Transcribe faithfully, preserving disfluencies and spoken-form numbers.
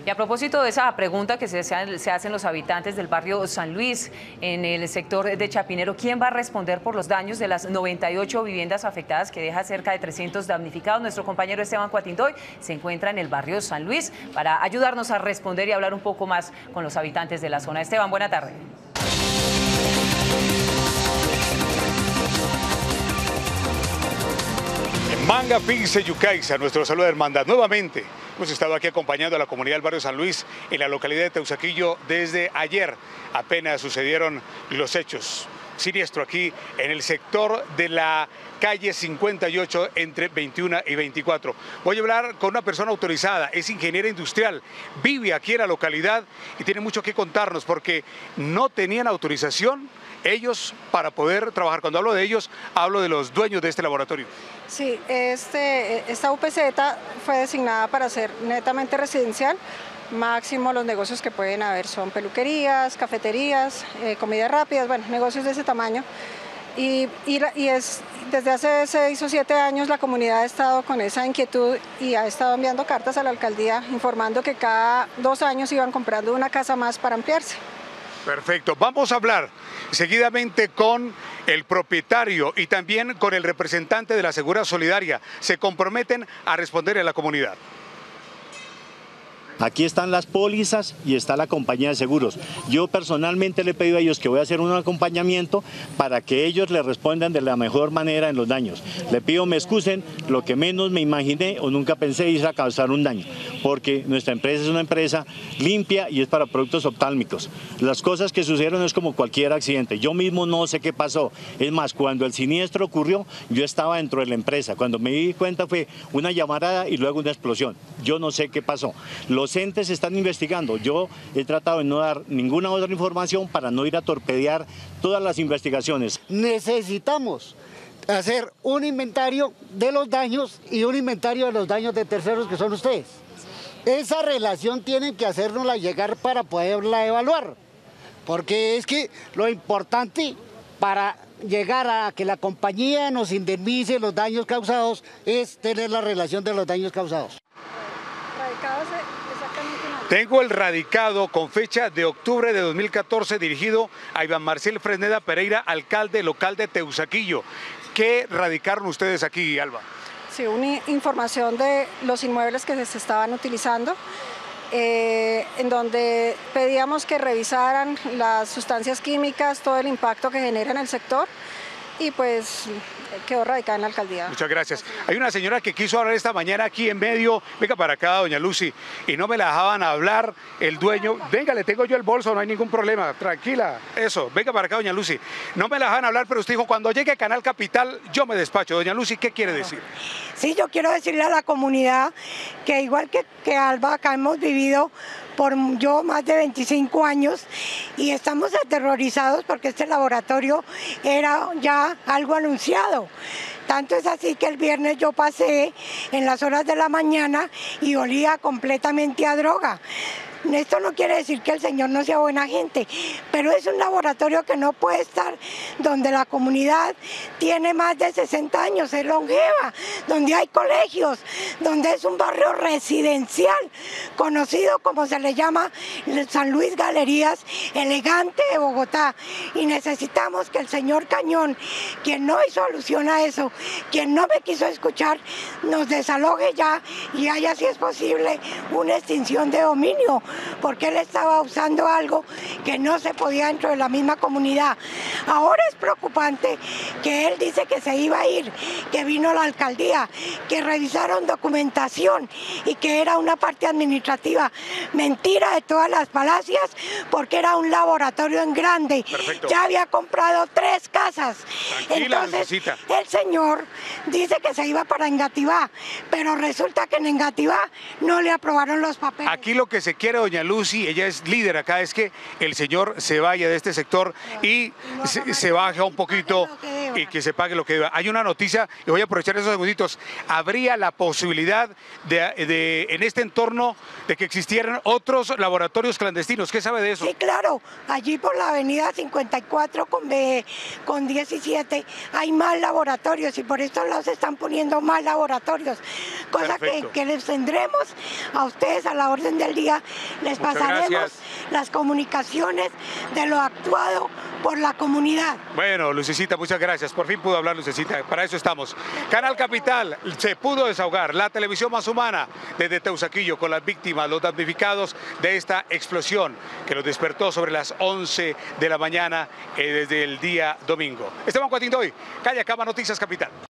Y a propósito de esa pregunta que se, se hacen los habitantes del barrio San Luis, en el sector de Chapinero, ¿quién va a responder por los daños de las noventa y ocho viviendas afectadas que deja cerca de trescientos damnificados? Nuestro compañero Esteban Cuatindoy se encuentra en el barrio San Luis para ayudarnos a responder y hablar un poco más con los habitantes de la zona. Esteban, buena tarde. Manga, Pince, Yucaiza, nuestro saludo de hermandad. Nuevamente hemos estado aquí acompañando a la comunidad del barrio San Luis en la localidad de Teusaquillo desde ayer. Apenas sucedieron los hechos. Siniestro aquí en el sector de la calle cincuenta y ocho entre veintiuno y veinticuatro. Voy a hablar con una persona autorizada, es ingeniera industrial, vive aquí en la localidad y tiene mucho que contarnos porque no tenían autorización ellos para poder trabajar. Cuando hablo de ellos, hablo de los dueños de este laboratorio. Sí, este, esta U P Z fue designada para ser netamente residencial. Máximo los negocios que pueden haber son peluquerías, cafeterías, eh, comidas rápidas, bueno, negocios de ese tamaño. Y, y, y es, desde hace seis o siete años la comunidad ha estado con esa inquietud y ha estado enviando cartas a la alcaldía informando que cada dos años iban comprando una casa más para ampliarse. Perfecto, vamos a hablar seguidamente con el propietario y también con el representante de la Seguridad Solidaria. Se comprometen a responder a la comunidad. Aquí están las pólizas y está la compañía de seguros. Yo personalmente le he pedido a ellos que voy a hacer un acompañamiento para que ellos le respondan de la mejor manera en los daños. Le pido me excusen, lo que menos me imaginé o nunca pensé ir a causar un daño, porque nuestra empresa es una empresa limpia y es para productos oftálmicos. Las cosas que sucedieron es como cualquier accidente. Yo mismo no sé qué pasó. Es más, cuando el siniestro ocurrió, yo estaba dentro de la empresa. Cuando me di cuenta fue una llamarada y luego una explosión. Yo no sé qué pasó. Los entes están investigando. Yo he tratado de no dar ninguna otra información para no ir a torpedear todas las investigaciones. Necesitamos hacer un inventario de los daños y un inventario de los daños de terceros que son ustedes. Esa relación tienen que hacérnosla llegar para poderla evaluar, porque es que lo importante para llegar a que la compañía nos indemnice los daños causados es tener la relación de los daños causados. Tengo el radicado con fecha de octubre de dos mil catorce dirigido a Iván Marcel Fresneda Pereira, alcalde local de Teusaquillo. ¿Qué radicaron ustedes aquí, Alba? Sí, una información de los inmuebles que se estaban utilizando, eh, en donde pedíamos que revisaran las sustancias químicas, todo el impacto que genera en el sector, y pues quedó radicada en la alcaldía. Muchas gracias. Hay una señora que quiso hablar esta mañana aquí en medio, venga para acá, doña Lucy, y no me la dejaban hablar el dueño. Venga, le tengo yo el bolso, no hay ningún problema, tranquila, eso, venga para acá, doña Lucy. No me la dejaban hablar, pero usted dijo, cuando llegue a Canal Capital, yo me despacho. Doña Lucy, ¿qué quiere decir? Sí, yo quiero decirle a la comunidad que igual que, que Alba, acá hemos vivido por yo más de veinticinco años y estamos aterrorizados porque este laboratorio era ya algo anunciado. Tanto es así que el viernes yo pasé en las horas de la mañana y olía completamente a droga. Esto no quiere decir que el señor no sea buena gente, pero es un laboratorio que no puede estar donde la comunidad tiene más de sesenta años, es longeva, donde hay colegios, donde es un barrio residencial, conocido como se le llama San Luis Galerías, elegante de Bogotá. Y necesitamos que el señor Cañón, quien no hizo alusión a eso, quien no me quiso escuchar, nos desaloje ya y haya, si es posible, una extinción de dominio, porque él estaba usando algo que no se podía dentro de la misma comunidad. Ahora es preocupante que él dice que se iba a ir, que vino a la alcaldía, que revisaron documentación y que era una parte administrativa. Mentira de todas las falacias, porque era un laboratorio en grande. Perfecto. Ya había comprado tres casas. Tranquila, Entonces, Lucecita. el señor dice que se iba para Engativá, pero resulta que en Engativá no le aprobaron los papeles. Aquí lo que se quiere, doña Lucy, ella es líder acá, es que el señor se vaya de este sector y se, se baje un poquito y que se pague lo que deba. Hay una noticia, y voy a aprovechar esos segunditos, habría la posibilidad de, de en este entorno de que existieran otros laboratorios clandestinos. ¿Qué sabe de eso? Sí, claro, allí por la avenida cincuenta y cuatro con, B, con diecisiete hay más laboratorios y por estos lados se están poniendo más laboratorios, cosa que, que les tendremos a ustedes a la orden del día, les Muchas pasaremos gracias. las comunicaciones de lo actuado por la comunidad. Bueno, Lucecita, muchas gracias. Por fin pudo hablar Lucecita, para eso estamos. Canal Capital se pudo desahogar, la televisión más humana desde Teusaquillo con las víctimas, los damnificados de esta explosión que los despertó sobre las once de la mañana eh, desde el día domingo. Esteban Cuatindoy, Calle Cama, Noticias Capital.